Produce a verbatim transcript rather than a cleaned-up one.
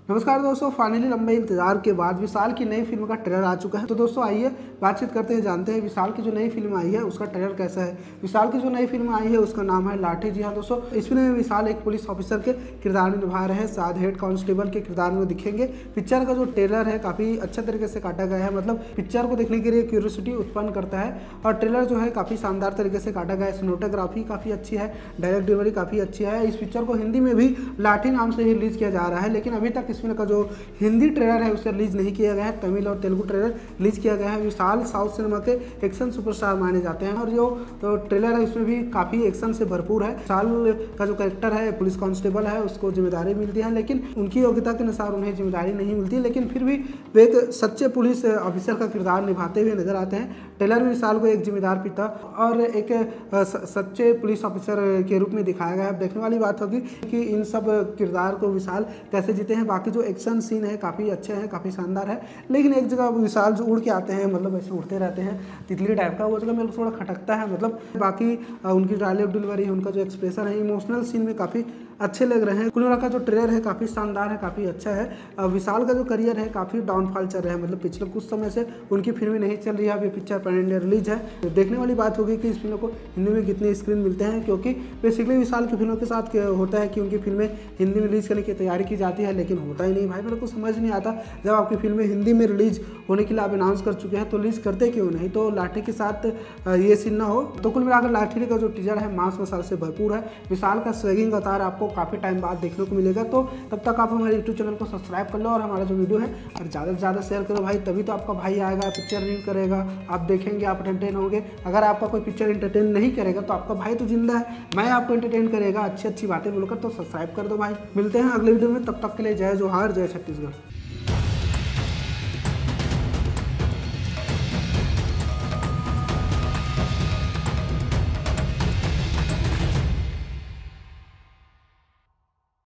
नमस्कार दोस्तों, फाइनली लंबे इंतजार के बाद विशाल की नई फिल्म का ट्रेलर आ चुका है। तो दोस्तों आइए बातचीत करते हैं, जानते हैं विशाल की जो नई फिल्म आई है उसका ट्रेलर कैसा है। विशाल की जो नई फिल्म आई है उसका नाम है लाठी। जी हाँ दोस्तों, इस फिल्म में विशाल एक पुलिस ऑफिसर के किरदार में निभा रहे हैं, साथ हेड कांस्टेबल के किरदार में दिखेंगे। पिक्चर का जो ट्रेलर है काफ़ी अच्छे तरीके से काटा गया है, मतलब पिक्चर को देखने के लिए क्यूरियोसिटी उत्पन्न करता है। और ट्रेलर जो है काफ़ी शानदार तरीके से काटा गया है, सिनेमेटोग्राफी काफ़ी अच्छी है, डायरेक्ट डिलीवरी काफ़ी अच्छी है। इस पिक्चर को हिंदी में भी लाठी नाम से ही रिलीज किया जा रहा है, लेकिन अभी तक इस फिल्म का जो हिंदी ट्रेलर है उसे रिलीज नहीं किया गया है। तमिल और तेलुगु ट्रेलर रिलीज किया गया है। विशाल साउथ सिनेमा के एक्शन सुपरस्टार माने जाते हैं और जो तो ट्रेलर है उसमें भी काफ़ी एक्शन से भरपूर है। विशाल का जो कैरेक्टर है पुलिस कांस्टेबल है उसको जिम्मेदारी मिलती है, लेकिन उनकी योग्यता के अनुसार उन्हें जिम्मेदारी नहीं मिलती, लेकिन फिर भी वे एक सच्चे पुलिस ऑफिसर का किरदार निभाते हुए नजर आते हैं। ट्रेलर में विशाल को एक जिम्मेदार पिता और एक सच्चे पुलिस ऑफिसर के रूप में दिखाया गया है। देखने वाली बात होगी कि इन सब किरदार को विशाल कैसे जीते हैं। बाकी जो एक्शन सीन है काफ़ी अच्छे हैं, काफ़ी शानदार है, लेकिन एक जगह विशाल जो उड़ के आते हैं, मतलब ऐसे उड़ते रहते हैं तितली टाइप का, वो जगह मेरे को थोड़ा खटकता है। मतलब बाकी उनकी डायलॉग डिलीवरी, उनका जो एक्सप्रेशन है, इमोशनल सीन में काफ़ी अच्छे लग रहे हैं। कुल मिलाकर का जो ट्रेलर है काफ़ी शानदार है, काफ़ी अच्छा है। विशाल का जो करियर है काफ़ी डाउनफॉल चल रहा है, मतलब पिछले कुछ समय से उनकी फिल्में नहीं चल रही है। अभी पिक्चर पैन इंडिया रिलीज है, तो देखने वाली बात होगी कि इस फिल्म को हिंदी में कितने स्क्रीन मिलते हैं, क्योंकि बेसिकली विशाल की फिल्मों के साथ होता है कि उनकी फिल्में हिंदी में रिलीज करने की तैयारी की जाती है, लेकिन होता ही नहीं। भाई मेरे को समझ नहीं आता, जब आपकी फिल्में हिंदी में रिलीज होने के लिए आप अनाउंस कर चुके हैं तो रिलीज करते क्यों नहीं। तो लाठी के साथ ये सीन ना हो। तो कुल मिलाकर लाठी का जो टीजर है मांस मसाले से भरपूर है। विशाल का स्वेगिंग अवतार आपको काफ़ी टाइम बाद देखने को मिलेगा। तो तब तक आप हमारे यूट्यूब चैनल को सब्सक्राइब कर लो और हमारा जो वीडियो है और ज़्यादा से ज़्यादा शेयर करो भाई, तभी तो आपका भाई आएगा, पिक्चर रिव्यू करेगा, आप देखेंगे, आप एंटरटेन होंगे। अगर आपका कोई पिक्चर एंटरटेन नहीं करेगा तो आपका भाई तो जिंदा है, मैं आपको एंटरटेन करेगा अच्छी अच्छी बातें बोलकर। तो सब्सक्राइब कर दो भाई। मिलते हैं अगले वीडियो में, तब तक के लिए जय जोहार, जय छत्तीसगढ़।